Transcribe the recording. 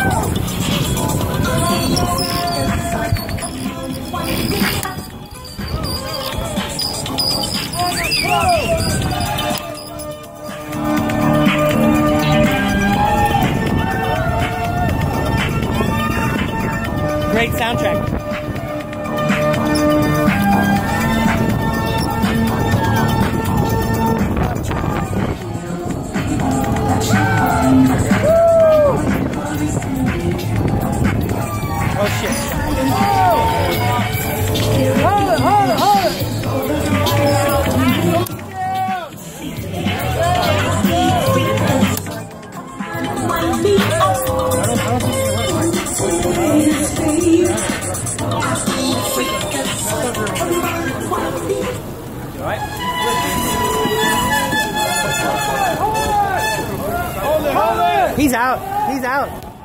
Great soundtrack. Oh shit. Hold it, hold it, hold it. He's out. He's out.